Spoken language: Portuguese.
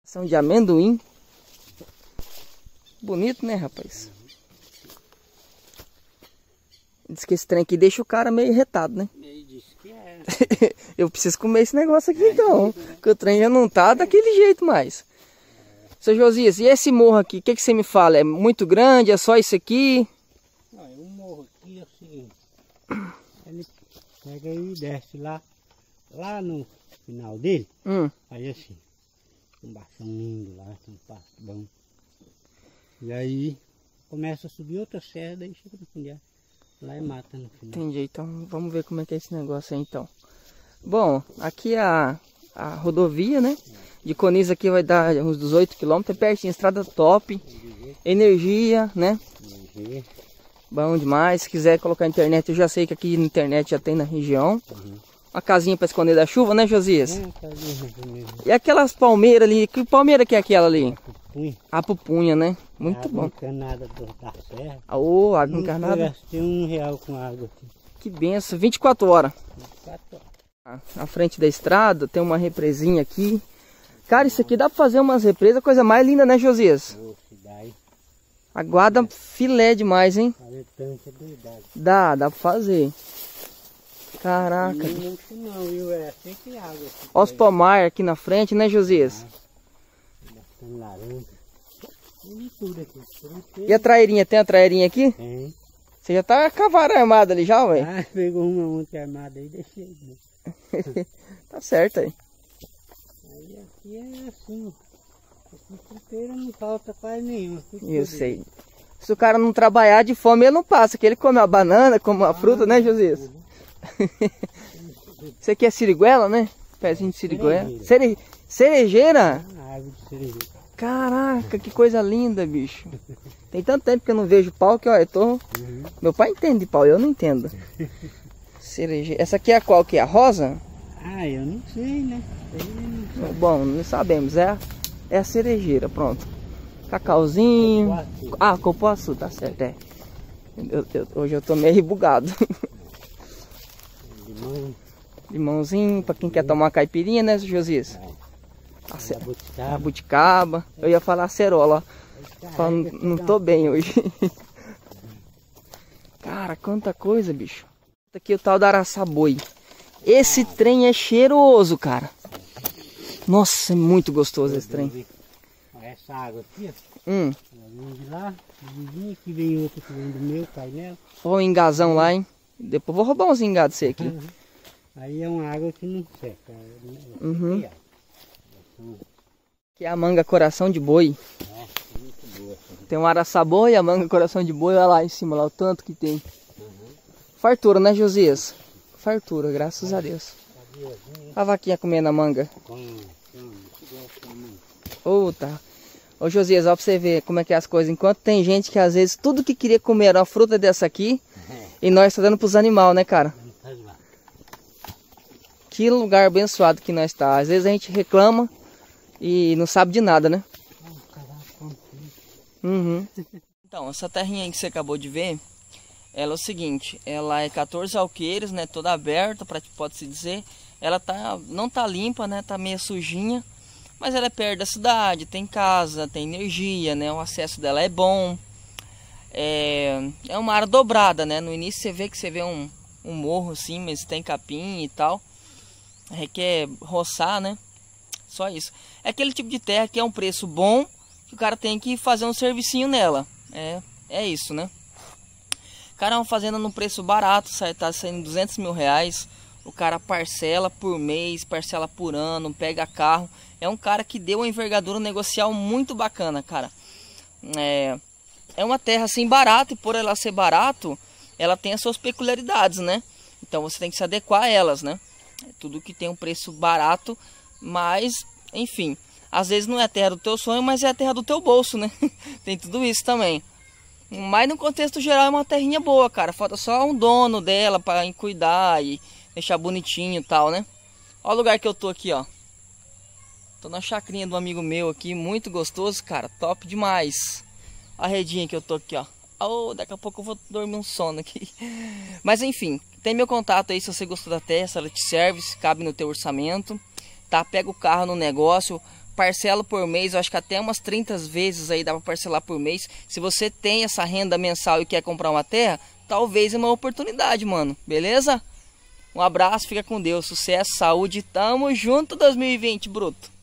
São de amendoim. Bonito, né, rapaz? Diz que esse trem aqui deixa o cara meio retado, né? Ele disse que é. Eu preciso comer esse negócio aqui então. Porque o trem já não tá daquele jeito mais. Seu Josias, e esse morro aqui, o que você me fala? É muito grande? É só isso aqui? Olha, o morro aqui é o seguinte. Ele pega aí e desce lá. Lá no final dele, aí assim, um baixão lindo lá, um pasto bom. E aí começa a subir outra serra, daí chega no fundo lá e mata no final. Entendi, então vamos ver como é que é esse negócio aí então. Bom, aqui é a rodovia, né? De Coniza aqui vai dar uns 18 km, é pertinho, estrada top, energia, né? Energia. Bom demais, se quiser colocar internet, eu já sei que aqui na internet já tem na região. Uma casinha para esconder da chuva, né, Josias? E aquelas palmeiras ali, que palmeira que é aquela ali? Pupunha. A pupunha, né? Muito bom. Água encanada da serra. Ô, água encarnada. Eu gastei R$1 com água aqui. Que benção, 24 horas. 24 horas. Na frente da estrada tem uma represinha aqui. Cara, isso aqui dá pra fazer umas represas, coisa mais linda, né, Josias? Aguarda filé demais, hein? Dá pra fazer. Caraca. Olha os pomar aqui na frente, né, Josias? E a traeirinha? Tem a traeirinha aqui? Tem. Você já tá com a vara armada ali já, ué? Ah, pegou uma ontem armada aí e deixei. Tá certo aí. Aí aqui é assim. Esse fruteiro não falta quase nenhuma. Eu sei. Se o cara não trabalhar de fome, ele não passa. Que ele come a banana, come a fruta, né, Josias? Isso aqui é siriguela, né? Pezinho de siriguela. Cerejeira? Árvore de cerejeira. Caraca, que coisa linda, bicho. Tem tanto tempo que eu não vejo pau que, ó, eu tô... Meu pai entende de pau, eu não entendo. Cerejeira. Essa aqui é a qual que é? A rosa? Ah, eu não sei, né? Bom, não sabemos. É a cerejeira, pronto. Cacauzinho. Ah, cupuaçu, tá certo, é. Hoje eu tô meio bugado. Limãozinho, pra quem quer tomar uma caipirinha, né, Josias? A buticaba. Eu ia falar acerola. Não tô bem hoje. Cara, quanta coisa, bicho. Aqui é o tal da araçaboi. Esse trem é cheiroso, cara. Nossa, é muito gostoso esse trem. Essa água aqui, ó. Vem de lá, vizinho, aqui vem outro que vem do meu painel. Olha o engazão lá, hein? Depois vou roubar uns engados desse aqui. Aí é uma água que não seca. Que é a manga coração de boi. Muito boa. Tem um araçaboi e a manga coração de boi. Olha lá em cima, lá o tanto que tem. Fartura, né, Josias? Fartura, graças a Deus. A vaquinha comendo a manga. Tá. Ô Josias, ó pra você ver como é que é as coisas. Enquanto tem gente que às vezes tudo que queria comer era uma fruta dessa aqui. E nós tá dando pros animais, né, cara? Que lugar abençoado que nós tá. Às vezes a gente reclama e não sabe de nada, né? Então, essa terrinha aí que você acabou de ver, ela é o seguinte, ela é 14 alqueires, né? Toda aberta, pode-se dizer. Ela não tá limpa, né? Tá meio sujinha. Mas ela é perto da cidade, tem casa, tem energia, né? O acesso dela é bom. É uma área dobrada, né? No início você vê um morro assim, mas tem capim e tal. Requer roçar, né? Só isso. É aquele tipo de terra que é um preço bom, que o cara tem que fazer um servicinho nela. É isso, né? Cara, uma fazenda num preço barato, tá saindo R$200 mil. O cara parcela por mês, parcela por ano, pega carro. É um cara que deu uma envergadura negocial muito bacana, cara. É uma terra assim barata, e por ela ser barato, ela tem as suas peculiaridades, né? Então você tem que se adequar a elas, né? Tudo que tem um preço barato, mas, enfim, às vezes não é a terra do teu sonho, mas é a terra do teu bolso, né? Tem tudo isso também. Mas no contexto geral é uma terrinha boa, cara. Falta só um dono dela para cuidar e deixar bonitinho e tal, né? Olha o lugar que eu tô aqui, ó. Tô na chacrinha de um amigo meu aqui, muito gostoso, cara. Top demais. A redinha que eu tô aqui, ó. Daqui a pouco eu vou dormir um sono aqui. Mas enfim, tem meu contato aí se você gostou da terra, se ela te serve, se cabe no teu orçamento. Tá? Pega o carro no negócio, parcelo por mês, eu acho que até umas 30 vezes aí dá para parcelar por mês. Se você tem essa renda mensal e quer comprar uma terra, talvez é uma oportunidade, mano. Beleza? Um abraço, fica com Deus, sucesso, saúde, tamo junto 2020, bruto.